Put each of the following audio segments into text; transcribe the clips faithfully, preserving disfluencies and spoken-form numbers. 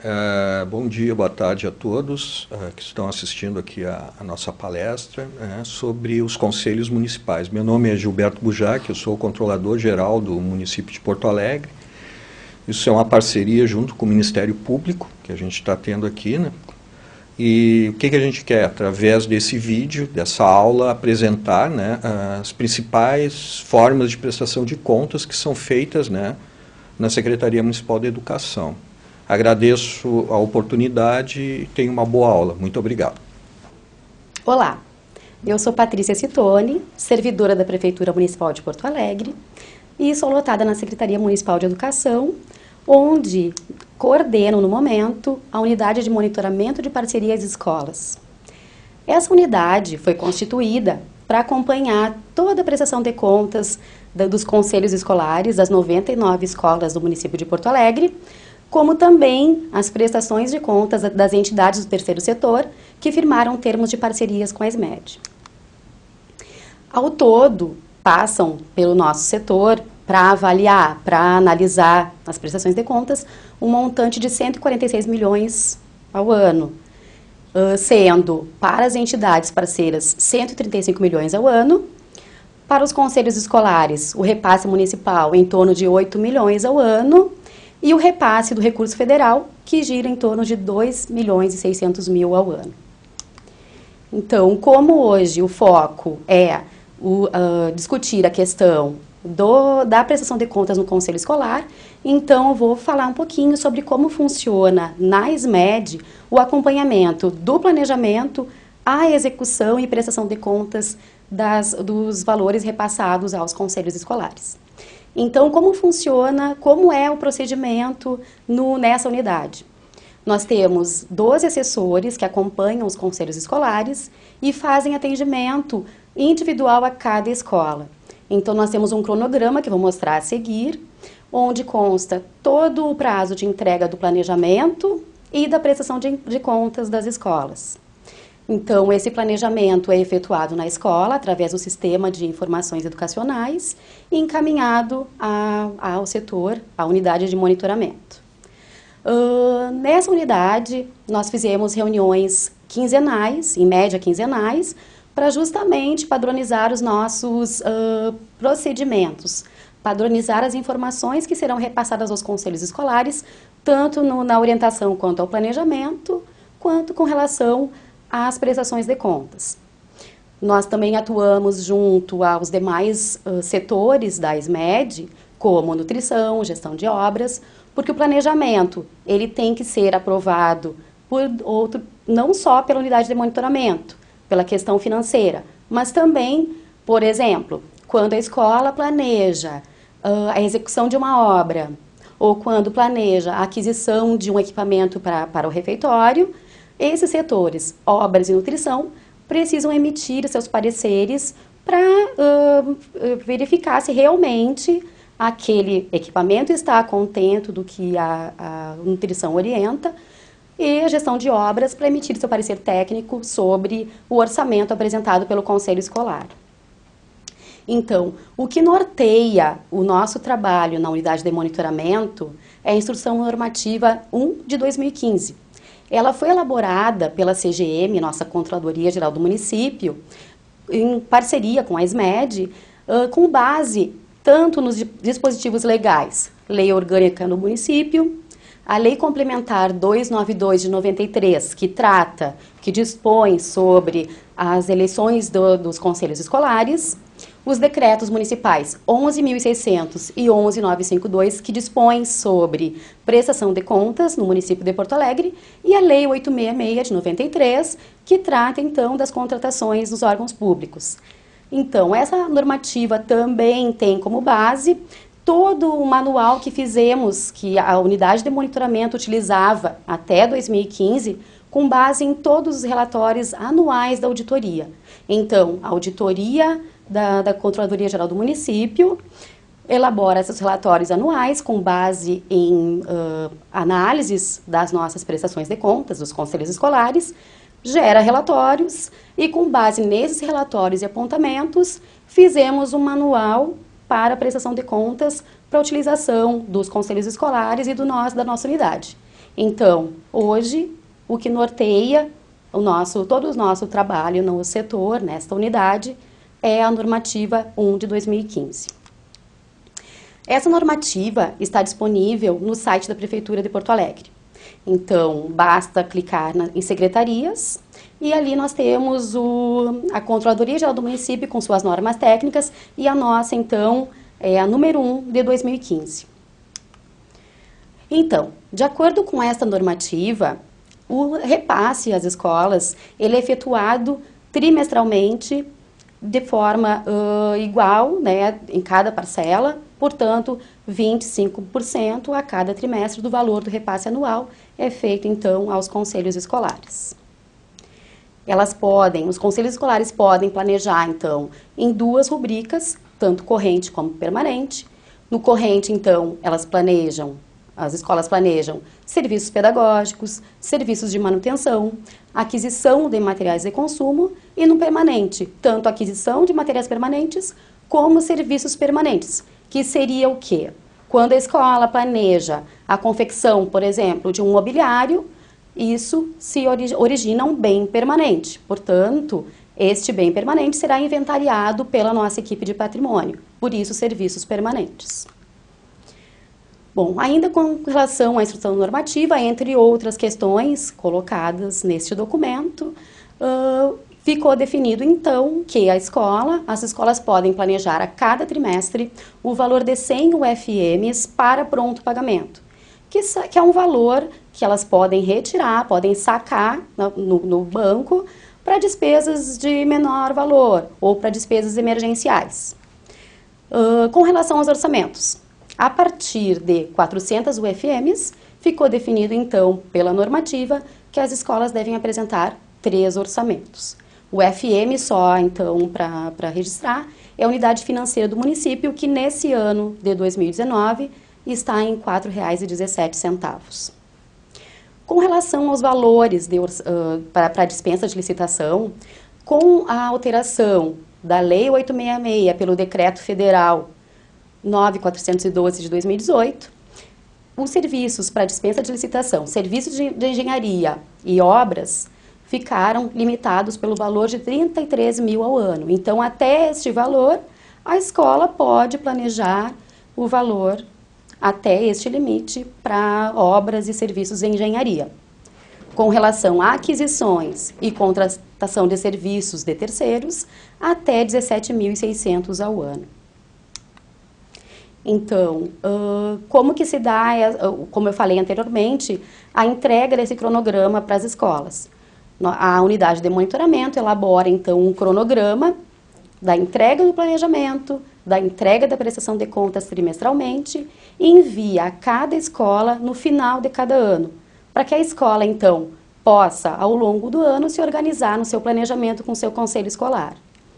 Uh, bom dia, boa tarde a todos uh, que estão assistindo aqui a, a nossa palestra uh, sobre os conselhos municipais. Meu nome é Gilberto Bujac, eu sou o controlador-geral do município de Porto Alegre. Isso é uma parceria junto com o Ministério Público, que a gente está tendo aqui, né? E o que, que a gente quer? Através desse vídeo, dessa aula, apresentar, né, as principais formas de prestação de contas que são feitas, né, na Secretaria Municipal de Educação. Agradeço a oportunidade e tenho uma boa aula. Muito obrigado. Olá, eu sou Patrícia Citone, servidora da Prefeitura Municipal de Porto Alegre e sou lotada na Secretaria Municipal de Educação, onde coordeno no momento a unidade de monitoramento de parcerias escolas. Essa unidade foi constituída para acompanhar toda a prestação de contas da, dos conselhos escolares das noventa e nove escolas do município de Porto Alegre, como também as prestações de contas das entidades do terceiro setor que firmaram termos de parcerias com a SMED. Ao todo, passam pelo nosso setor para avaliar, para analisar as prestações de contas, um montante de cento e quarenta e seis milhões ao ano, sendo para as entidades parceiras cento e trinta e cinco milhões ao ano, para os conselhos escolares o repasse municipal em torno de oito milhões ao ano, e o repasse do recurso federal, que gira em torno de dois milhões e seiscentos mil ao ano. Então, como hoje o foco é o, uh, discutir a questão do, da prestação de contas no Conselho Escolar, então eu vou falar um pouquinho sobre como funciona na SMED o acompanhamento do planejamento, a execução e prestação de contas das, dos valores repassados aos conselhos escolares. Então, como funciona, como é o procedimento no, nessa unidade? Nós temos doze assessores que acompanham os conselhos escolares e fazem atendimento individual a cada escola. Então, nós temos um cronograma que vou mostrar a seguir, onde consta todo o prazo de entrega do planejamento e da prestação de, de contas das escolas. Então, esse planejamento é efetuado na escola, através do sistema de informações educacionais, e encaminhado a, ao setor, à unidade de monitoramento. Uh, nessa unidade, nós fizemos reuniões quinzenais, em média quinzenais, para justamente padronizar os nossos uh, procedimentos, padronizar as informações que serão repassadas aos conselhos escolares, tanto no, na orientação quanto ao planejamento, quanto com relação às prestações de contas. Nós também atuamos junto aos demais uh, setores da SMED, como nutrição, gestão de obras, porque o planejamento ele tem que ser aprovado por outro, não só pela unidade de monitoramento, pela questão financeira, mas também, por exemplo, quando a escola planeja uh, a execução de uma obra, ou quando planeja a aquisição de um equipamento pra, para o refeitório, esses setores, obras e nutrição, precisam emitir seus pareceres para uh, verificar se realmente aquele equipamento está contento do que a, a nutrição orienta, e a gestão de obras para emitir seu parecer técnico sobre o orçamento apresentado pelo Conselho Escolar. Então, o que norteia o nosso trabalho na unidade de monitoramento é a Instrução Normativa um de dois mil e quinze. Ela foi elaborada pela C G M, nossa Controladoria Geral do Município, em parceria com a SMED, uh, com base tanto nos dispositivos legais, Lei Orgânica no Município, a Lei Complementar duzentos e noventa e dois de noventa e três, que trata, que dispõe sobre as eleições do, dos conselhos escolares, os decretos municipais onze mil e seiscentos e onze mil novecentos e cinquenta e dois, que dispõem sobre prestação de contas no município de Porto Alegre, e a Lei oitocentos e sessenta e seis de noventa e três, que trata, então, das contratações nos órgãos públicos. Então, essa normativa também tem como base todo o manual que fizemos, que a unidade de monitoramento utilizava até dois mil e quinze, com base em todos os relatórios anuais da auditoria. Então, a auditoria da, da Controladoria Geral do Município elabora esses relatórios anuais com base em uh, análises das nossas prestações de contas, dos conselhos escolares, gera relatórios e, com base nesses relatórios e apontamentos, fizemos um manual para a prestação de contas para a utilização dos conselhos escolares e do nosso, da nossa unidade. Então, hoje, o que norteia o nosso, todo o nosso trabalho no setor, nesta unidade, é a normativa um de dois mil e quinze. Essa normativa está disponível no site da Prefeitura de Porto Alegre. Então, basta clicar na, em secretarias e ali nós temos o, a Controladoria Geral do Município com suas normas técnicas e a nossa, então, é a número um de dois mil e quinze. Então, de acordo com esta normativa, o repasse às escolas ele é efetuado trimestralmente de forma uh, igual, né, em cada parcela, portanto, vinte e cinco por cento a cada trimestre do valor do repasse anual é feito, então, aos conselhos escolares. Elas podem, os conselhos escolares podem planejar, então, em duas rubricas, tanto corrente como permanente. No corrente, então, elas planejam, as escolas planejam serviços pedagógicos, serviços de manutenção, aquisição de materiais de consumo e no permanente, tanto aquisição de materiais permanentes como serviços permanentes, que seria o quê? Quando a escola planeja a confecção, por exemplo, de um mobiliário, isso se ori- origina um bem permanente. Portanto, este bem permanente será inventariado pela nossa equipe de patrimônio, por isso serviços permanentes. Bom, ainda com relação à instrução normativa, entre outras questões colocadas neste documento, uh, ficou definido, então, que a escola, as escolas podem planejar a cada trimestre o valor de cem U F Ms para pronto pagamento, que, que é um valor que elas podem retirar, podem sacar no, no banco para despesas de menor valor ou para despesas emergenciais. Uh, com relação aos orçamentos, a partir de quatrocentos U F Ms, ficou definido, então, pela normativa, que as escolas devem apresentar três orçamentos. O F M, só, então, para registrar, é a unidade financeira do município, que nesse ano de dois mil e dezenove está em quatro reais e dezessete centavos. Com relação aos valores de, uh, para a dispensa de licitação, com a alteração da Lei oitocentos e sessenta e seis pelo Decreto Federal nove mil quatrocentos e doze de dois mil e dezoito, os serviços para dispensa de licitação, serviços de, de engenharia e obras ficaram limitados pelo valor de trinta e três mil ao ano. Então, até este valor, a escola pode planejar o valor até este limite para obras e serviços em engenharia. Com relação a aquisições e contratação de serviços de terceiros, até dezessete mil e seiscentos ao ano. Então, uh, como que se dá, uh, como eu falei anteriormente, a entrega desse cronograma para as escolas? A unidade de monitoramento elabora, então, um cronograma da entrega do planejamento, da entrega da prestação de contas trimestralmente e envia a cada escola no final de cada ano, para que a escola, então, possa, ao longo do ano, se organizar no seu planejamento com o seu conselho escolar.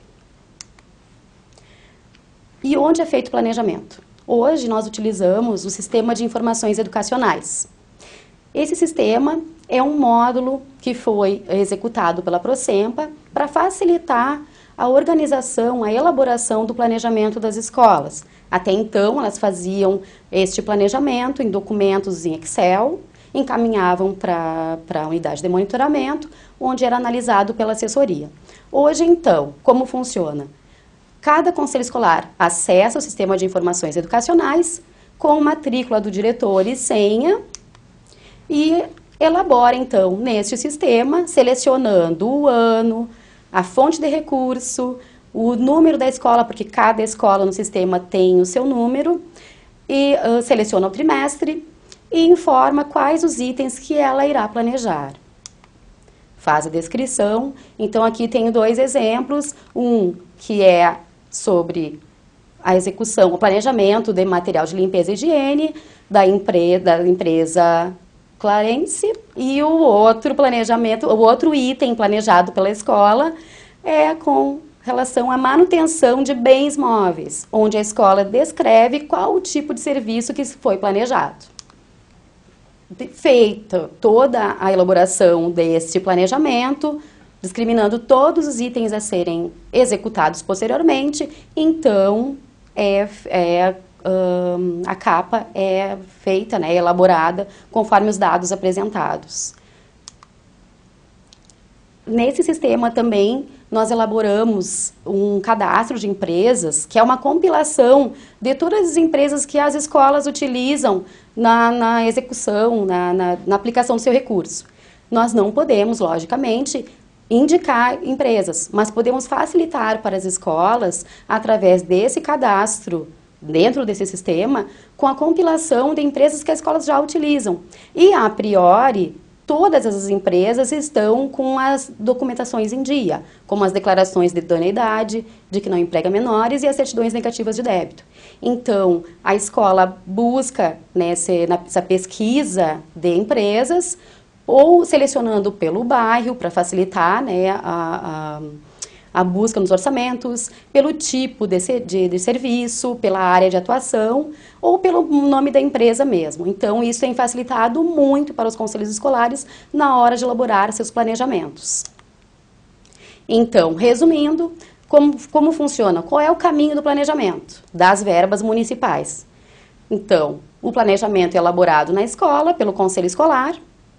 E onde é feito o planejamento? Hoje nós utilizamos o Sistema de Informações Educacionais. Esse sistema é um módulo que foi executado pela Procempa para facilitar a organização, a elaboração do planejamento das escolas. Até então, elas faziam este planejamento em documentos em Excel, encaminhavam para a unidade de monitoramento, onde era analisado pela assessoria. Hoje, então, como funciona? Cada conselho escolar acessa o Sistema de Informações Educacionais com matrícula do diretor e senha e elabora, então, neste sistema, selecionando o ano, a fonte de recurso, o número da escola, porque cada escola no sistema tem o seu número, e uh, seleciona o trimestre e informa quais os itens que ela irá planejar. Faz a descrição. Então, aqui tenho dois exemplos, um que é sobre a execução, o planejamento de material de limpeza e higiene da, empre da empresa Clarence, e o outro planejamento, o outro item planejado pela escola é com relação à manutenção de bens móveis, onde a escola descreve qual o tipo de serviço que foi planejado. Feita toda a elaboração deste planejamento, discriminando todos os itens a serem executados posteriormente, então é, é hum, a capa é feita, né, elaborada conforme os dados apresentados. Nesse sistema também nós elaboramos um cadastro de empresas, que é uma compilação de todas as empresas que as escolas utilizam na, na execução, na, na, na aplicação do seu recurso. Nós não podemos, logicamente, indicar empresas, mas podemos facilitar para as escolas, através desse cadastro, dentro desse sistema, com a compilação de empresas que as escolas já utilizam. E, a priori, todas as empresas estão com as documentações em dia, como as declarações de idoneidade, de que não emprega menores, e as certidões negativas de débito. Então, a escola busca nessa, nessa pesquisa de empresas, ou selecionando pelo bairro, para facilitar, né, a, a, a busca nos orçamentos, pelo tipo de, de, de serviço, pela área de atuação, ou pelo nome da empresa mesmo. Então, isso tem facilitado muito para os conselhos escolares na hora de elaborar seus planejamentos. Então, resumindo, como, como funciona? Qual é o caminho do planejamento das verbas municipais? Então, o planejamento é elaborado na escola, pelo conselho escolar.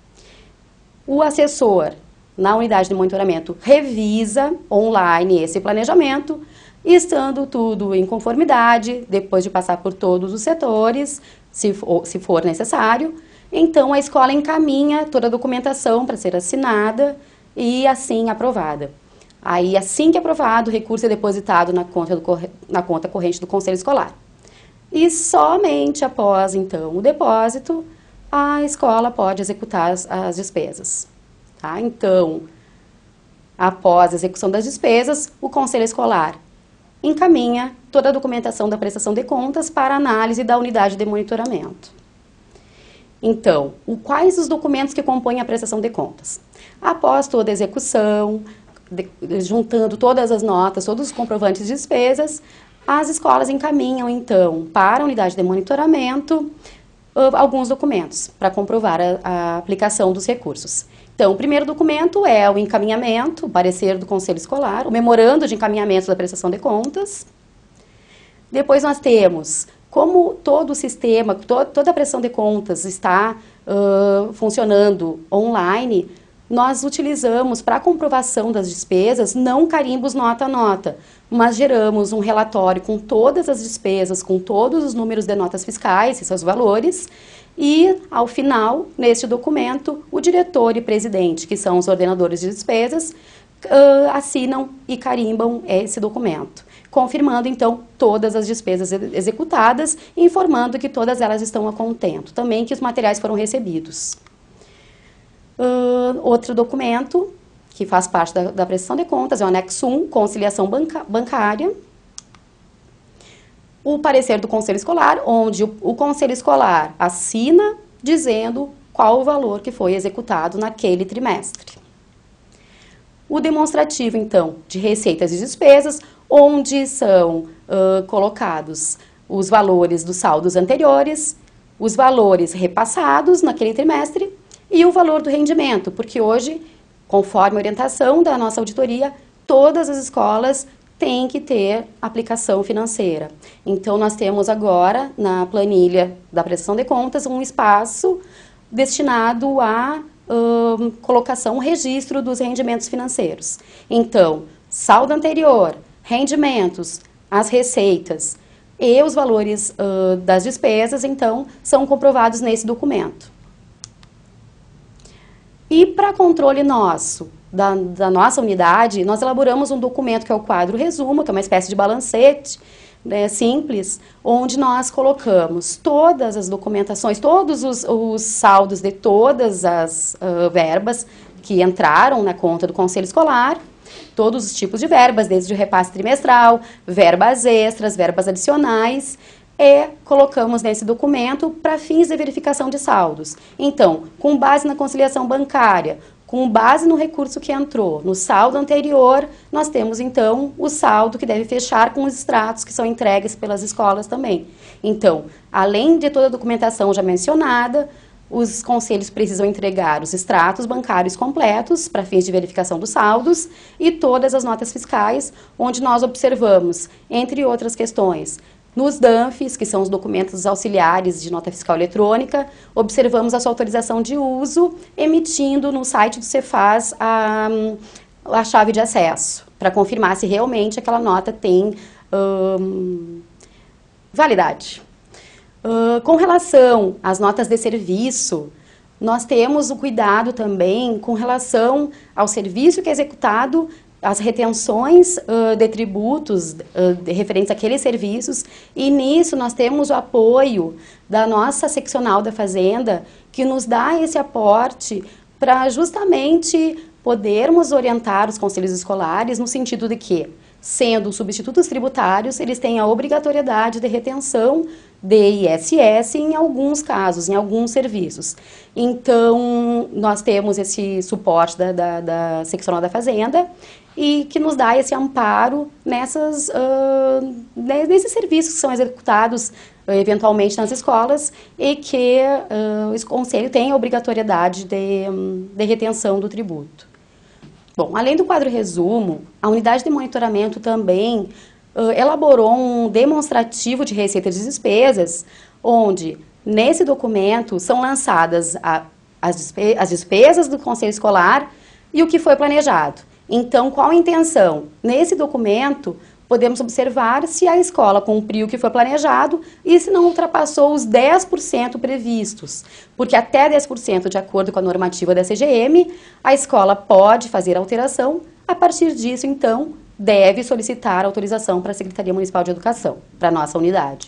O assessor, na unidade de monitoramento, revisa online esse planejamento, e estando tudo em conformidade, depois de passar por todos os setores, se for, se for necessário, então a escola encaminha toda a documentação para ser assinada e assim aprovada. Aí, assim que aprovado, o recurso é depositado na conta, do, na conta corrente do conselho escolar. E somente após, então, o depósito, a escola pode executar as, as despesas. Tá? Então, após a execução das despesas, o conselho escolar encaminha toda a documentação da prestação de contas para análise da unidade de monitoramento. Então, o, quais os documentos que compõem a prestação de contas? Após toda a execução, de, juntando todas as notas, todos os comprovantes de despesas, as escolas encaminham, então, para a unidade de monitoramento, alguns documentos para comprovar a, a aplicação dos recursos. Então, o primeiro documento é o encaminhamento, o parecer do conselho escolar, o memorando de encaminhamento da prestação de contas. Depois nós temos, como todo o sistema, to, toda a prestação de contas está uh, funcionando online, nós utilizamos para comprovação das despesas não carimbos nota a nota, mas geramos um relatório com todas as despesas, com todos os números de notas fiscais e seus valores, e, ao final, neste documento, o diretor e presidente, que são os ordenadores de despesas, uh, assinam e carimbam esse documento, confirmando, então, todas as despesas executadas e informando que todas elas estão a contento, também que os materiais foram recebidos. Uh, outro documento que faz parte da, da prestação de contas é o anexo um, conciliação banca, bancária. O parecer do conselho escolar, onde o, o conselho escolar assina dizendo qual o valor que foi executado naquele trimestre. O demonstrativo, então, de receitas e despesas, onde são uh, colocados os valores dos saldos anteriores, os valores repassados naquele trimestre, e o valor do rendimento, porque hoje, conforme a orientação da nossa auditoria, todas as escolas têm que ter aplicação financeira. Então, nós temos agora, na planilha da prestação de contas, um espaço destinado à uh, colocação, registro dos rendimentos financeiros. Então, saldo anterior, rendimentos, as receitas e os valores uh, das despesas, então, são comprovados nesse documento. E para controle nosso, da, da nossa unidade, nós elaboramos um documento que é o quadro resumo, que é uma espécie de balancete, né, simples, onde nós colocamos todas as documentações, todos os, os saldos de todas as uh, verbas que entraram na conta do conselho escolar, todos os tipos de verbas, desde o repasse trimestral, verbas extras, verbas adicionais, e colocamos nesse documento para fins de verificação de saldos. Então, com base na conciliação bancária, com base no recurso que entrou, no saldo anterior, nós temos, então, o saldo que deve fechar com os extratos que são entregues pelas escolas também. Então, além de toda a documentação já mencionada, os conselhos precisam entregar os extratos bancários completos para fins de verificação dos saldos e todas as notas fiscais, onde nós observamos, entre outras questões, Nos D A N Fs, que são os documentos auxiliares de nota fiscal eletrônica, observamos a sua autorização de uso, emitindo no site do Cefaz a, a chave de acesso, para confirmar se realmente aquela nota tem hum, validade. Uh, com relação às notas de serviço, nós temos o cuidado também com relação ao serviço que é executado, as retenções uh, de tributos uh, de, referentes àqueles serviços, e nisso nós temos o apoio da nossa seccional da Fazenda, que nos dá esse aporte para justamente podermos orientar os conselhos escolares no sentido de que, sendo substitutos tributários, eles têm a obrigatoriedade de retenção de I S S em alguns casos, em alguns serviços. Então, nós temos esse suporte da, da, da seccional da Fazenda e que nos dá esse amparo nessas, uh, nesses serviços que são executados uh, eventualmente nas escolas e que uh, o Conselho tem a obrigatoriedade de, um, de retenção do tributo. Bom, além do quadro resumo, a unidade de monitoramento também uh, elaborou um demonstrativo de receitas e despesas, onde, nesse documento, são lançadas a, as, despe as despesas do Conselho Escolar e o que foi planejado. Então, qual a intenção? Nesse documento, podemos observar se a escola cumpriu o que foi planejado e se não ultrapassou os dez por cento previstos. Porque até dez por cento, de acordo com a normativa da C G M, a escola pode fazer alteração. A partir disso, então, deve solicitar autorização para a Secretaria Municipal de Educação, para a nossa unidade.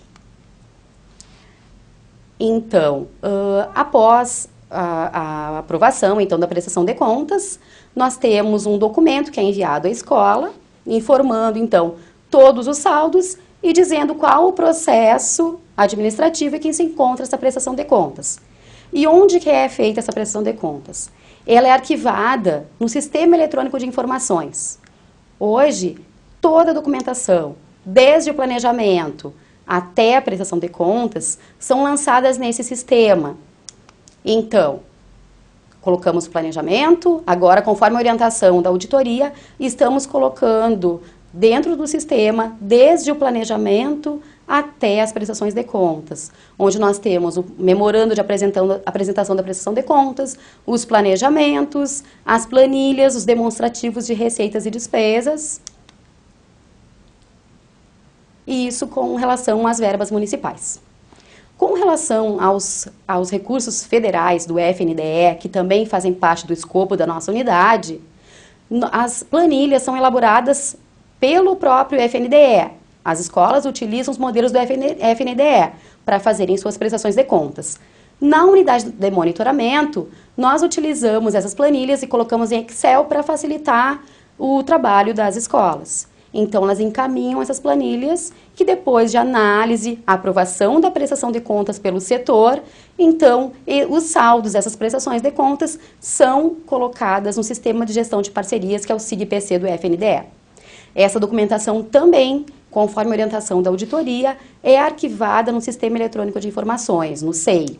Então, uh, após a, a aprovação, então, da prestação de contas, nós temos um documento que é enviado à escola, informando, então, todos os saldos e dizendo qual o processo administrativo em que se encontra essa prestação de contas. E onde que é feita essa prestação de contas? Ela é arquivada no Sistema Eletrônico de Informações. Hoje, toda a documentação, desde o planejamento até a prestação de contas, são lançadas nesse sistema. Então, colocamos o planejamento, agora, conforme a orientação da auditoria, estamos colocando dentro do sistema, desde o planejamento até as prestações de contas, onde nós temos o memorando de apresentação da prestação de contas, os planejamentos, as planilhas, os demonstrativos de receitas e despesas, e isso com relação às verbas municipais. Com relação aos, aos recursos federais do F N D E, que também fazem parte do escopo da nossa unidade, as planilhas são elaboradas pelo próprio F N D E. As escolas utilizam os modelos do F N D E para fazerem suas prestações de contas. Na unidade de monitoramento, nós utilizamos essas planilhas e colocamos em Excel para facilitar o trabalho das escolas. Então, elas encaminham essas planilhas que depois de análise, aprovação da prestação de contas pelo setor, então, os saldos dessas prestações de contas são colocadas no Sistema de Gestão de Parcerias, que é o S I G-P C do F N D E. Essa documentação também, conforme a orientação da auditoria, é arquivada no Sistema Eletrônico de Informações, no S E I.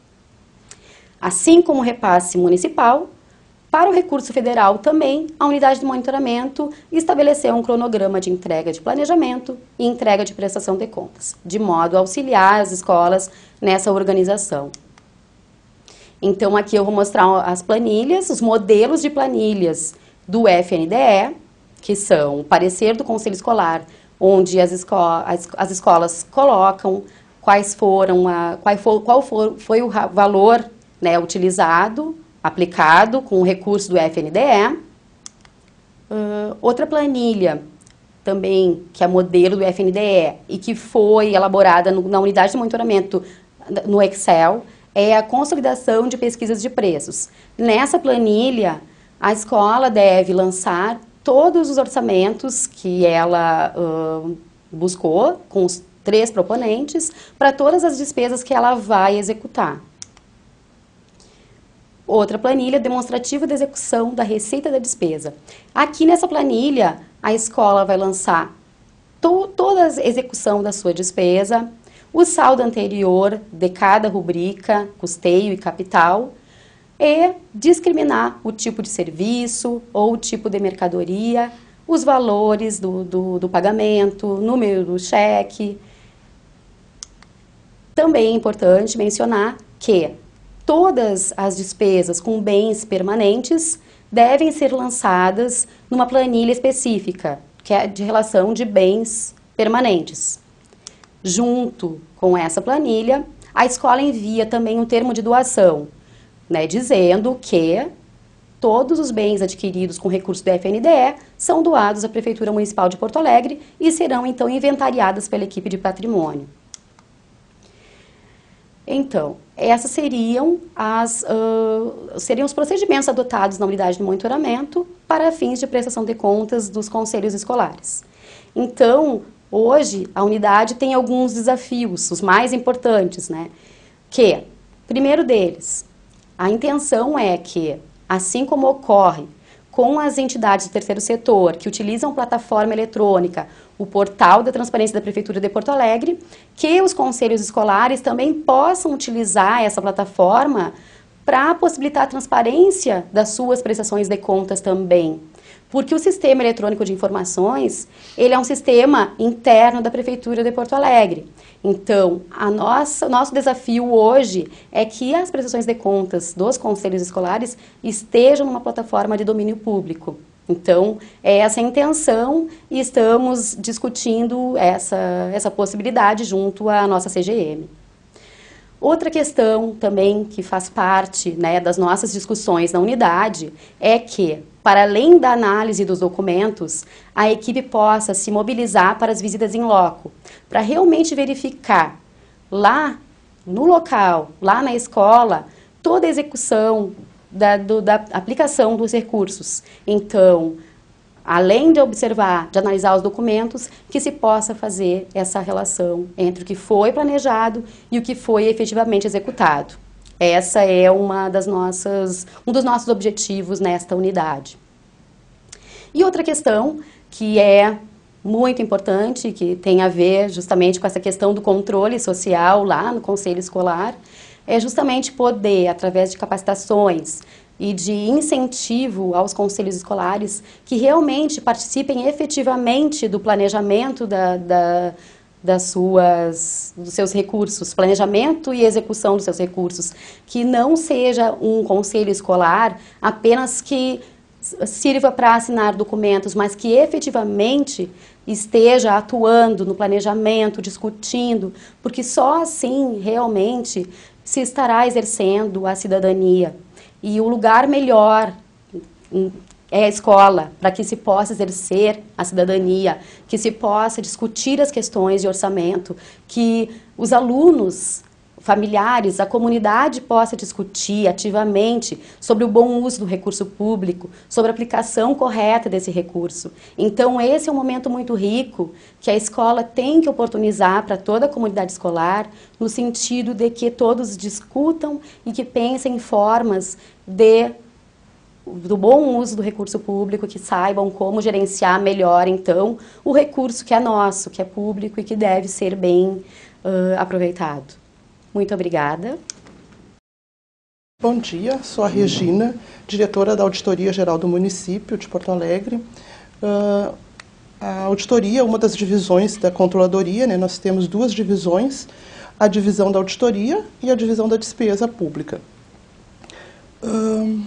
Assim como o repasse municipal, para o recurso federal também, a unidade de monitoramento estabeleceu um cronograma de entrega de planejamento e entrega de prestação de contas, de modo a auxiliar as escolas nessa organização. Então, aqui eu vou mostrar as planilhas, os modelos de planilhas do F N D E, que são o parecer do Conselho Escolar, onde as, esco as, as escolas colocam quais foram a, qual, for, qual for, foi o valor, né, utilizado, aplicado com o recurso do F N D E. Uh, outra planilha também, que é modelo do F N D E e que foi elaborada no, na unidade de monitoramento no Excel, é a consolidação de pesquisas de preços. Nessa planilha, a escola deve lançar todos os orçamentos que ela uh, buscou, com os três proponentes, para todas as despesas que ela vai executar. Outra planilha, demonstrativa de execução da receita da despesa. Aqui nessa planilha, a escola vai lançar to toda a execução da sua despesa, o saldo anterior de cada rubrica, custeio e capital, e discriminar o tipo de serviço ou o tipo de mercadoria, os valores do, do, do pagamento, número do cheque, Também é importante mencionar que todas as despesas com bens permanentes devem ser lançadas numa planilha específica, que é de relação de bens permanentes. Junto com essa planilha, a escola envia também um termo de doação, né, dizendo que todos os bens adquiridos com recurso do F N D E são doados à Prefeitura Municipal de Porto Alegre e serão, então, inventariadas pela equipe de patrimônio. Então, essas seriam, as, uh, seriam os procedimentos adotados na unidade de monitoramento para fins de prestação de contas dos conselhos escolares. Então, hoje, a unidade tem alguns desafios, os mais importantes, né? Que, primeiro deles, a intenção é que, assim como ocorre com as entidades do terceiro setor que utilizam plataforma eletrônica, o portal da transparência da Prefeitura de Porto Alegre, que os conselhos escolares também possam utilizar essa plataforma para possibilitar a transparência das suas prestações de contas também. Porque o sistema eletrônico de informações, ele é um sistema interno da Prefeitura de Porto Alegre. Então, a nossa, nosso desafio hoje é que as prestações de contas dos conselhos escolares estejam numa plataforma de domínio público. Então, é essa a intenção e estamos discutindo essa, essa possibilidade junto à nossa C G M. Outra questão também que faz parte, né, das nossas discussões na unidade é que, para além da análise dos documentos, a equipe possa se mobilizar para as visitas em loco, para realmente verificar lá no local, lá na escola, toda a execução da, do, da aplicação dos recursos. Então, além de observar, de analisar os documentos, que se possa fazer essa relação entre o que foi planejado e o que foi efetivamente executado. Essa é uma das nossas, um dos nossos objetivos nesta unidade. E outra questão que é muito importante, que tem a ver justamente com essa questão do controle social lá no Conselho Escolar, é justamente poder, através de capacitações e de incentivo aos conselhos escolares, que realmente participem efetivamente do planejamento da, da, das suas, dos seus recursos, planejamento e execução dos seus recursos, que não seja um conselho escolar apenas que sirva para assinar documentos, mas que efetivamente esteja atuando no planejamento, discutindo, porque só assim realmente se estará exercendo a cidadania. E o lugar melhor é a escola, para que se possa exercer a cidadania, que se possa discutir as questões de orçamento, que os alunos, familiares, a comunidade possa discutir ativamente sobre o bom uso do recurso público, sobre a aplicação correta desse recurso. Então, esse é um momento muito rico que a escola tem que oportunizar para toda a comunidade escolar, no sentido de que todos discutam e que pensem em formas de, do bom uso do recurso público, que saibam como gerenciar melhor, então, o recurso que é nosso, que é público e que deve ser bem uh, aproveitado. Muito obrigada. Bom dia, sou a Regina, diretora da Auditoria Geral do Município de Porto Alegre. Uh, a auditoria é uma das divisões da controladoria, né? Nós temos duas divisões, a divisão da auditoria e a divisão da despesa pública. Uh,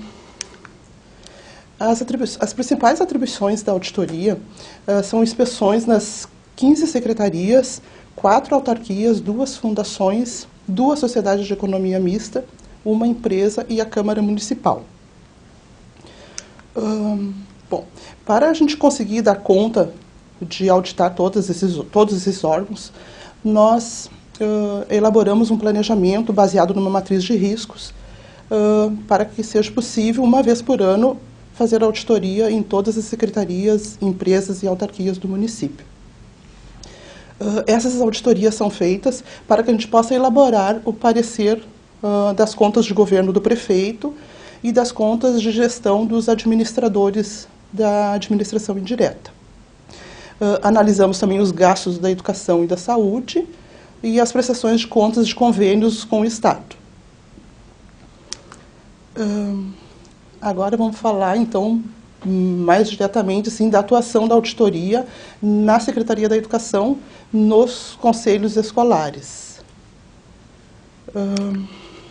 as, atribu as principais atribuições da auditoria uh, são inspeções nas quinze secretarias, quatro autarquias, duas fundações, duas sociedades de economia mista, uma empresa e a Câmara Municipal. Hum, bom, para a gente conseguir dar conta de auditar todos esses, todos esses órgãos, nós uh, elaboramos um planejamento baseado numa matriz de riscos uh, para que seja possível, uma vez por ano, fazer auditoria em todas as secretarias, empresas e autarquias do município. Uh, essas auditorias são feitas para que a gente possa elaborar o parecer uh, das contas de governo do prefeito e das contas de gestão dos administradores da administração indireta. Uh, analisamos também os gastos da educação e da saúde e as prestações de contas de convênios com o Estado. Uh, agora vamos falar, então, mais diretamente assim, da atuação da auditoria na Secretaria da Educação nos conselhos escolares. Uh,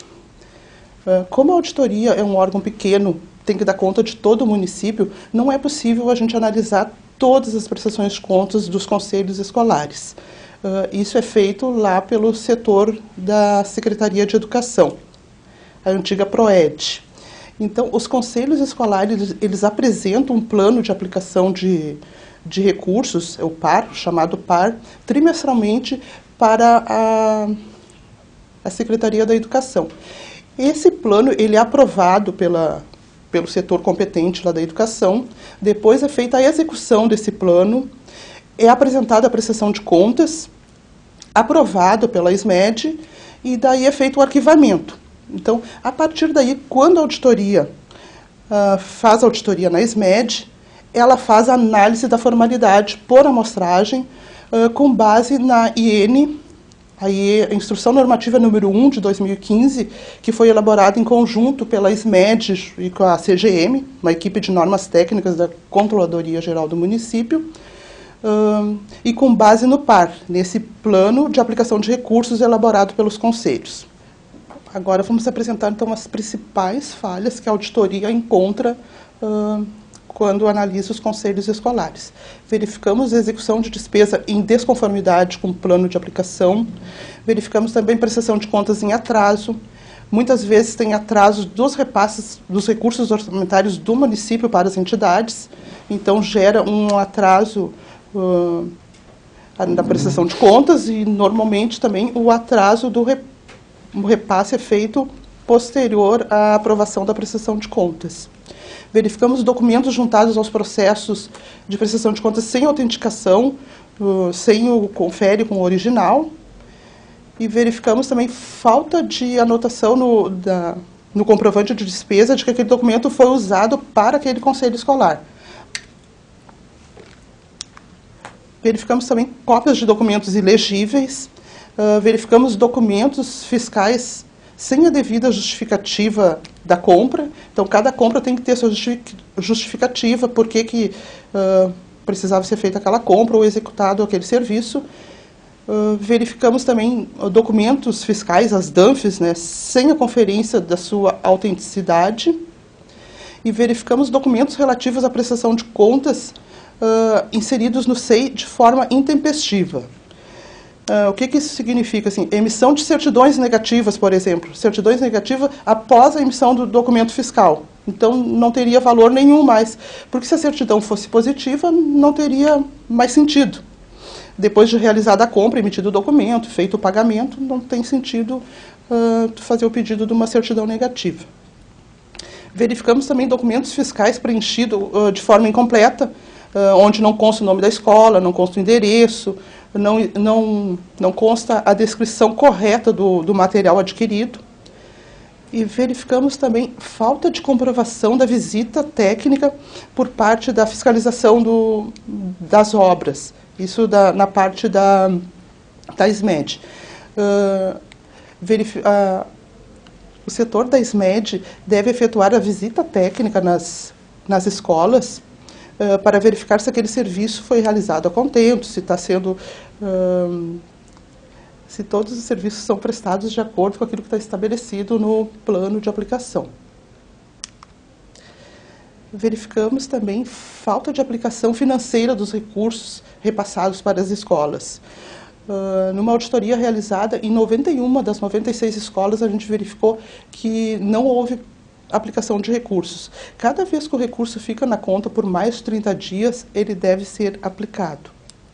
uh, como a auditoria é um órgão pequeno, tem que dar conta de todo o município, não é possível a gente analisar todas as prestações de contas dos conselhos escolares. Uh, isso é feito lá pelo setor da Secretaria de Educação, a antiga PROED. Então, os conselhos escolares, eles apresentam um plano de aplicação de, de recursos, o P A R, chamado P A R, trimestralmente para a, a Secretaria da Educação. Esse plano, ele é aprovado pela, pelo setor competente lá da educação, depois é feita a execução desse plano, é apresentada a prestação de contas, aprovado pela SMED, e daí é feito o arquivamento. Então, a partir daí, quando a auditoria uh, faz a auditoria na SMED, ela faz a análise da formalidade por amostragem uh, com base na I N, a, I E, a Instrução Normativa número um de dois mil e quinze, que foi elaborada em conjunto pela SMED e com a C G M, uma equipe de normas técnicas da Controladoria Geral do Município, uh, e com base no P A R, nesse plano de aplicação de recursos elaborado pelos conselhos. Agora vamos apresentar, então, as principais falhas que a auditoria encontra uh, quando analisa os conselhos escolares. Verificamos a execução de despesa em desconformidade com o plano de aplicação, verificamos também prestação de contas em atraso, muitas vezes tem atraso dos repasses dos recursos orçamentários do município para as entidades, então gera um atraso uh, na prestação de contas e, normalmente, também o atraso do repassa. O repasse é feito posterior à aprovação da prestação de contas. Verificamos documentos juntados aos processos de prestação de contas sem autenticação, uh, sem o confere com o original. E verificamos também falta de anotação no, da, no comprovante de despesa de que aquele documento foi usado para aquele conselho escolar. Verificamos também cópias de documentos ilegíveis. Uh, verificamos documentos fiscais sem a devida justificativa da compra. Então, cada compra tem que ter sua justificativa, por que que uh, precisava ser feita aquela compra ou executado aquele serviço. Uh, verificamos também uh, documentos fiscais, as D A N Fs, né, sem a conferência da sua autenticidade. E verificamos documentos relativos à prestação de contas uh, inseridos no S E I de forma intempestiva. Uh, o que, que isso significa? Assim, emissão de certidões negativas, por exemplo. Certidões negativas após a emissão do documento fiscal. Então, não teria valor nenhum mais. Porque se a certidão fosse positiva, não teria mais sentido. Depois de realizada a compra, emitido o documento, feito o pagamento, não tem sentido uh, fazer o pedido de uma certidão negativa. Verificamos também documentos fiscais preenchidos uh, de forma incompleta, uh, onde não consta o nome da escola, não consta o endereço, Não, não, não consta a descrição correta do, do material adquirido. E verificamos também falta de comprovação da visita técnica por parte da fiscalização do, das obras. Isso da, na parte da, da SMED. Uh, verifi, uh, o setor da SMED deve efetuar a visita técnica nas, nas escolas, Uh, para verificar se aquele serviço foi realizado a contento, se está sendo, uh, se todos os serviços são prestados de acordo com aquilo que está estabelecido no plano de aplicação. Verificamos também falta de aplicação financeira dos recursos repassados para as escolas. Uh, numa auditoria realizada em noventa e uma das noventa e seis escolas, a gente verificou que não houve aplicação de recursos. Cada vez que o recurso fica na conta por mais de trinta dias, ele deve ser aplicado.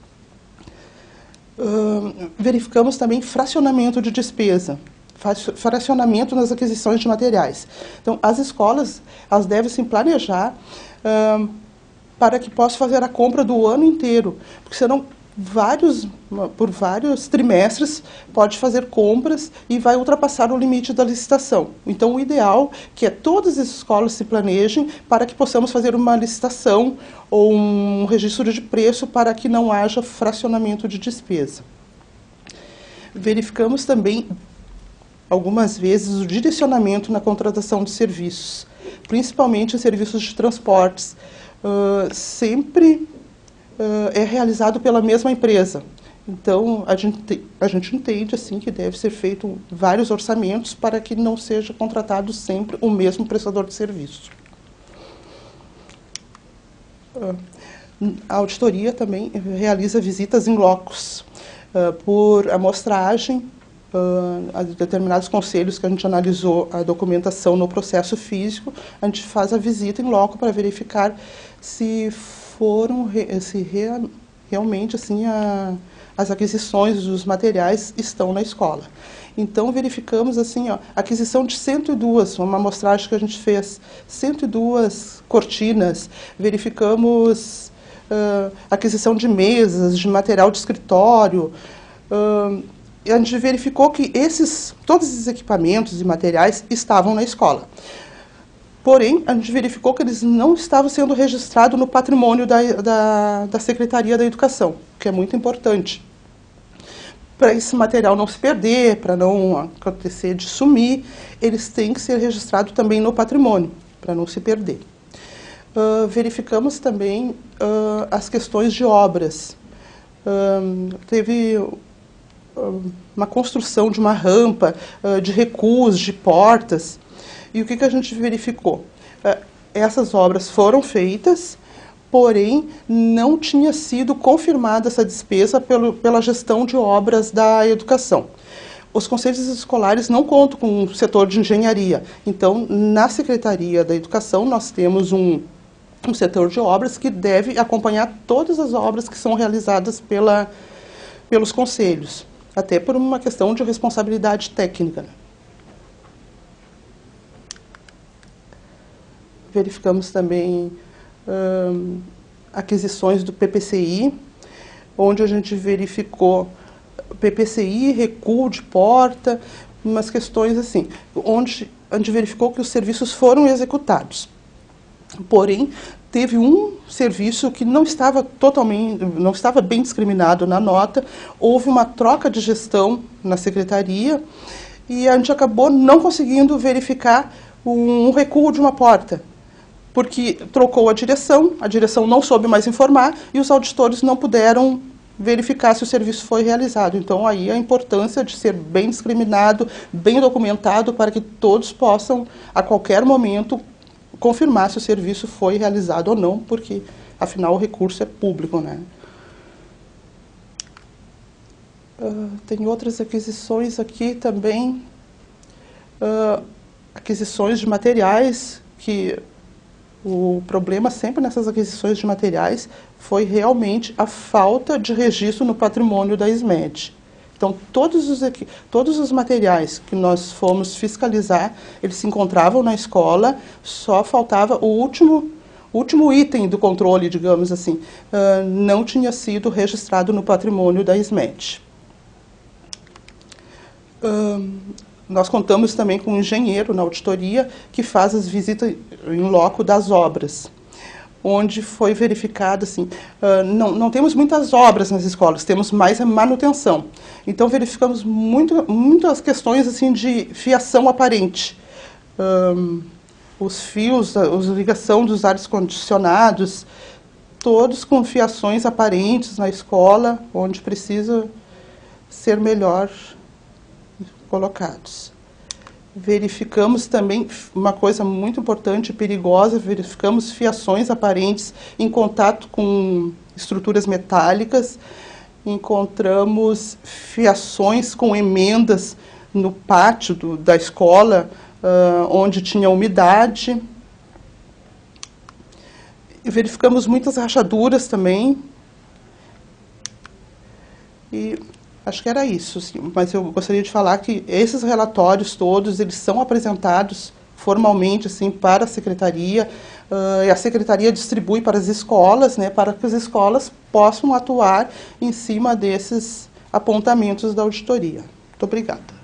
Uh, verificamos também fracionamento de despesa, fracionamento nas aquisições de materiais. Então, as escolas, elas devem se planejar uh, para que possam fazer a compra do ano inteiro, porque senão vários, por vários trimestres, pode fazer compras e vai ultrapassar o limite da licitação. Então, o ideal é que todas as escolas se planejem para que possamos fazer uma licitação ou um registro de preço para que não haja fracionamento de despesa. Verificamos também, algumas vezes, o direcionamento na contratação de serviços, principalmente serviços de transportes. Uh, sempre... Uh, é realizado pela mesma empresa. Então, a gente, a gente entende assim, que deve ser feito vários orçamentos para que não seja contratado sempre o mesmo prestador de serviço. A auditoria também realiza visitas em locos, uh, por amostragem, uh, a determinados conselhos que a gente analisou a documentação no processo físico, a gente faz a visita em loco para verificar se foram, se rea, realmente assim, a, as aquisições dos materiais estão na escola. Então, verificamos assim, ó, a aquisição de cento e duas, uma amostragem que a gente fez, cento e duas cortinas, verificamos uh, aquisição de mesas, de material de escritório, uh, e a gente verificou que esses, todos esses equipamentos e materiais estavam na escola. Porém, a gente verificou que eles não estavam sendo registrados no patrimônio da, da, da Secretaria da Educação, que é muito importante. Para esse material não se perder, para não acontecer de sumir, eles têm que ser registrados também no patrimônio, para não se perder. Uh, verificamos também uh, as questões de obras. Uh, teve uh, uma construção de uma rampa, uh, de recuos, de portas. E o que, que a gente verificou? Uh, essas obras foram feitas, porém, não tinha sido confirmada essa despesa pelo, pela gestão de obras da educação. Os conselhos escolares não contam com o setor de engenharia. Então, na Secretaria da Educação, nós temos um, um setor de obras que deve acompanhar todas as obras que são realizadas pela, pelos conselhos, até por uma questão de responsabilidade técnica. Verificamos também Hum, aquisições do P P C I, onde a gente verificou P P C I, recuo de porta, umas questões assim, onde a gente verificou que os serviços foram executados. Porém, teve um serviço que não estava totalmente, não estava bem discriminado na nota, houve uma troca de gestão na secretaria e a gente acabou não conseguindo verificar um recuo de uma porta, porque trocou a direção, a direção não soube mais informar e os auditores não puderam verificar se o serviço foi realizado. Então, aí a importância de ser bem discriminado, bem documentado, para que todos possam, a qualquer momento, confirmar se o serviço foi realizado ou não, porque, afinal, o recurso é público, né? Uh, tem outras aquisições aqui também, uh, aquisições de materiais que... O problema sempre nessas aquisições de materiais foi realmente a falta de registro no patrimônio da SMED. Então, todos os, todos os materiais que nós fomos fiscalizar, eles se encontravam na escola, só faltava o último, último item do controle, digamos assim, uh, não tinha sido registrado no patrimônio da SMED. Uh, Nós contamos também com um engenheiro na auditoria que faz as visitas em loco das obras, onde foi verificado, assim, uh, não, não temos muitas obras nas escolas, temos mais a manutenção. Então, verificamos muito, muitas questões assim, de fiação aparente. Um, os fios, a, a ligação dos ares condicionados, todos com fiações aparentes na escola, onde precisa ser melhor colocados. Verificamos também uma coisa muito importante e perigosa, verificamos fiações aparentes em contato com estruturas metálicas, encontramos fiações com emendas no pátio do, da escola, uh, onde tinha umidade. E verificamos muitas rachaduras também. E acho que era isso, sim. Mas eu gostaria de falar que esses relatórios todos, eles são apresentados formalmente assim, para a Secretaria, uh, e a Secretaria distribui para as escolas, né, para que as escolas possam atuar em cima desses apontamentos da auditoria. Muito obrigada.